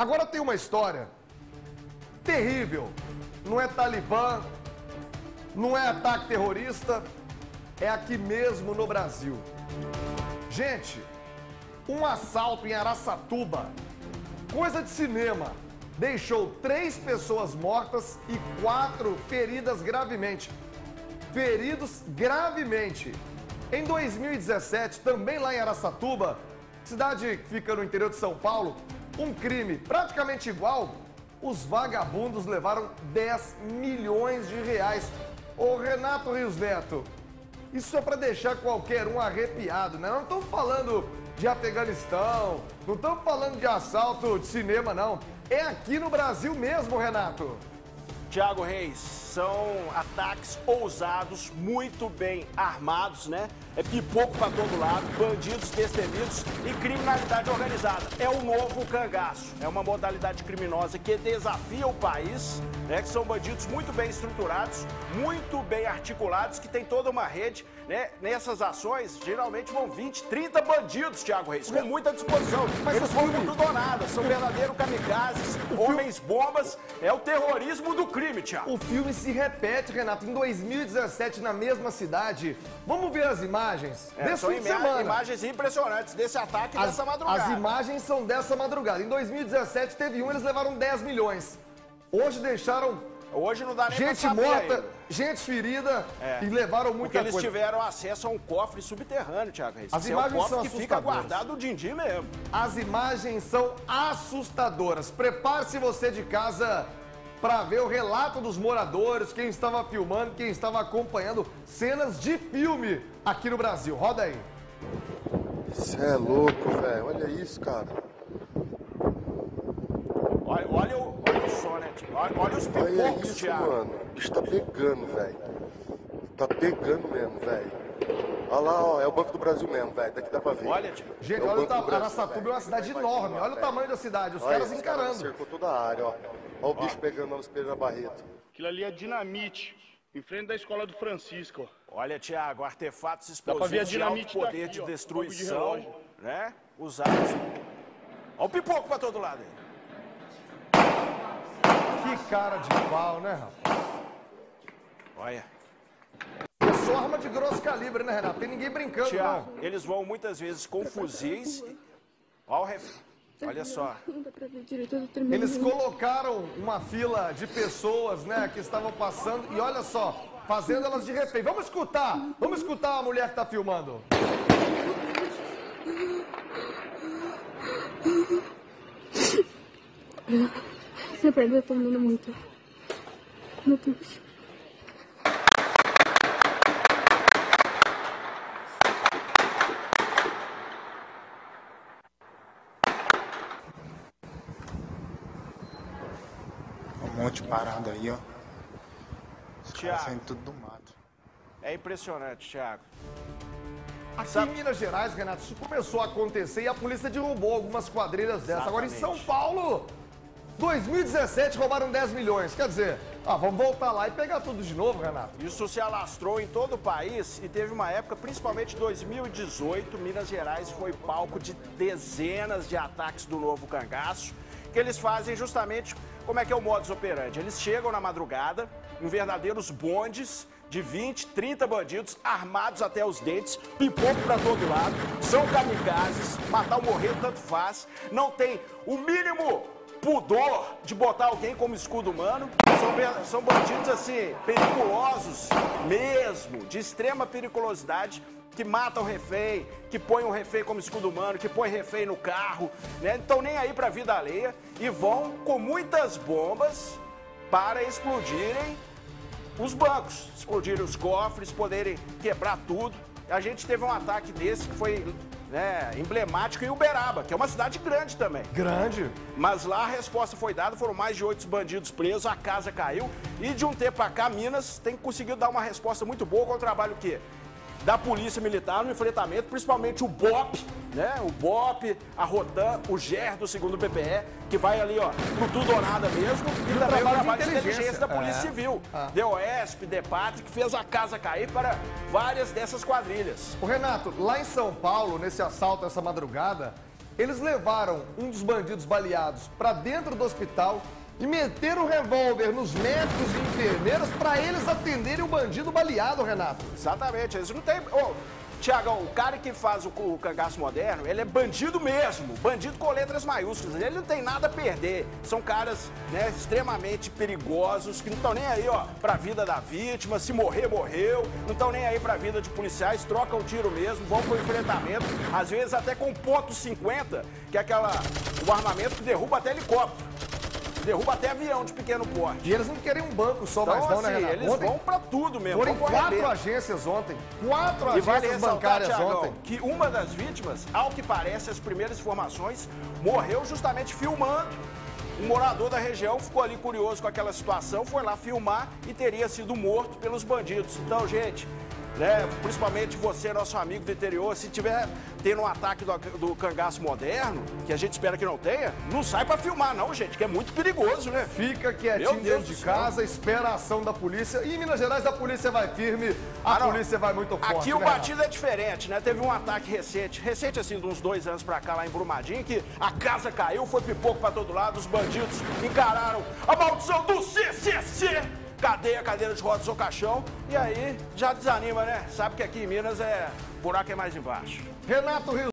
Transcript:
Agora tem uma história terrível. Não é Talibã, não é ataque terrorista, é aqui mesmo no Brasil. Gente, um assalto em Araçatuba, coisa de cinema, deixou 3 pessoas mortas e 4 feridas gravemente. Feridos gravemente. Em 2017, também lá em Araçatuba, cidade que fica no interior de São Paulo, um crime praticamente igual, os vagabundos levaram 10 milhões de reais. Ô Renato Rios Neto, isso é para deixar qualquer um arrepiado, né? Não estamos falando de Afeganistão, não estamos falando de assalto de cinema, não. É aqui no Brasil mesmo, Renato. Thiago Reis, são ataques ousados, muito bem armados, né? É pipoco para todo lado, bandidos destemidos e criminalidade organizada. É o novo cangaço, é uma modalidade criminosa que desafia o país, né? Que são bandidos muito bem estruturados, muito bem articulados, que tem toda uma rede, né? Nessas ações, geralmente vão 20, 30 bandidos, Thiago Reis, com muita disposição. Mas eles vão com tudo ou nada, são verdadeiros kamikazes, homens bombas, é o terrorismo do crime, Thiago. O filme se repete, Renato, em 2017, na mesma cidade. Vamos ver as imagens desse são fim de semana. Imagens impressionantes desse ataque dessa madrugada. As imagens são dessa madrugada. Em 2017 teve eles levaram 10 milhões. Hoje deixaram Hoje não dá nem gente pra saber morta, ainda. gente ferida e levaram muita Porque eles coisa. tiveram acesso a um cofre subterrâneo, Thiago Reis. As Esse imagens é um cofre são que fica assustadoras. guardado o din-din mesmo. As imagens são assustadoras. Prepare-se você de casa para ver o relato dos moradores, quem estava filmando, quem estava acompanhando cenas de filme aqui no Brasil. Roda aí. Você é louco, velho. Olha isso, cara. Olha o som, né, Thiago? Olha os Olha pipocos, isso, Thiago. mano. O bicho tá pegando, velho. Tá pegando mesmo, velho. Olha lá, ó. É o Banco do Brasil mesmo, velho. Daqui dá pra ver. Olha, Thiago. Gente, É o olha o Banco do Brasil, Araçatuba é uma velho. cidade Vai enorme. continuar, Olha o velho. tamanho da cidade, os Olha, caras esse encarando. cercou toda a área, ó. Olha o bicho pegando os Pedro Barreto. Aquilo ali é dinamite, em frente da escola do Francisco, ó. Olha, Thiago, artefatos pra ver a explosivos de alto dinamite poder daqui, de ó, destruição, bagulho de relógio. né? Usados. Olha o pipoco pra todo lado aí. Que cara de pau, né, rapaz? Olha. É só arma de grosso calibre, né, Renato? Tem ninguém brincando, Thiago, não. eles vão muitas vezes com fuzis. Olha o Olha só. Não dá pra ver direito, eu tô tremendo. Eles colocaram uma fila de pessoas, né, que estavam passando e olha só, fazendo elas de refém. Vamos escutar a mulher que tá filmando. Minha perna tá doendo muito. Meu Deus. Um monte parado aí, ó. Os Thiago. caras saindo tudo do mato. É impressionante, Thiago. Aqui em Minas Gerais, Renato, isso começou a acontecer e a polícia derrubou algumas quadrilhas dessas. Agora em São Paulo, 2017 roubaram 10 milhões. Quer dizer, vamos voltar lá e pegar tudo de novo, Renato. Isso se alastrou em todo o país e teve uma época, principalmente 2018, Minas Gerais foi palco de dezenas de ataques do novo cangaço, que eles fazem justamente como é que é o modus operandi. Eles chegam na madrugada em verdadeiros bondes de 20, 30 bandidos armados até os dentes, pipoco pra todo lado, são kamikazes, matar ou morrer tanto faz, não tem o mínimo pudor de botar alguém como escudo humano, são bandidos assim, periculosos mesmo, de extrema periculosidade, que matam o refém, que põem o refém como escudo humano, que põem refém no carro, né? Não estão nem aí pra vida alheia e vão com muitas bombas para explodirem os bancos, explodirem os cofres, poderem quebrar tudo. A gente teve um ataque desse que foi emblemático em Uberaba, que é uma cidade grande também. Grande. Mas lá a resposta foi dada, foram mais de 8 bandidos presos, a casa caiu. E de um tempo pra cá, Minas tem conseguido dar uma resposta muito boa com o trabalho que da Polícia Militar no enfrentamento, principalmente o BOP, né? O BOP, a Rotan, o GER do 2º PPE, que vai ali, ó, pro tudo ou nada mesmo, e também o trabalho de inteligência da Polícia Civil. DOESP, DEPATRI, que fez a casa cair para várias dessas quadrilhas. Ô Renato, lá em São Paulo, nesse assalto essa madrugada, Eles levaram um dos bandidos baleados para dentro do hospital e meteram o revólver nos médicos e enfermeiras para eles atenderem o bandido baleado, Renato. Exatamente, eles não têm... Ô, Tiagão, o cara que faz o cangaço moderno, ele é bandido mesmo, bandido com letras maiúsculas, ele não tem nada a perder. São caras, né, extremamente perigosos, que não estão nem aí, ó, pra vida da vítima, se morrer, morreu, não estão nem aí pra vida de policiais, trocam o tiro mesmo, vão pro enfrentamento, às vezes até com .50, que é o armamento que derruba até helicóptero. Derruba até avião de pequeno porte. E eles não querem um banco só, Então, mais não, assim, né, Renato? eles Ontem vão pra tudo mesmo. foram vão 4 agências ontem. 4 E vale agências ressaltar, bancárias Thiagão, ontem. que uma das vítimas, ao que parece, as primeiras informações, morreu justamente filmando. Um morador da região ficou ali curioso com aquela situação, foi lá filmar e teria sido morto pelos bandidos. Então, gente, né, principalmente você, nosso amigo do interior, se tiver tendo um ataque do cangaço moderno, que a gente espera que não tenha, não sai pra filmar não, gente, que é muito perigoso, né? Fica quietinho dentro de casa, espera a ação da polícia. E em Minas Gerais a polícia vai firme, a polícia vai muito forte. Aqui o né, batido é diferente, né? Teve um ataque recente assim, de uns 2 anos pra cá, lá em Brumadinho, que a casa caiu, foi pipoco pra todo lado, os bandidos encararam a maldição do CCC! Cadeira de rodas ou caixão, e aí já desanima, né? Sabe que aqui em Minas buraco é mais embaixo. Renato Rio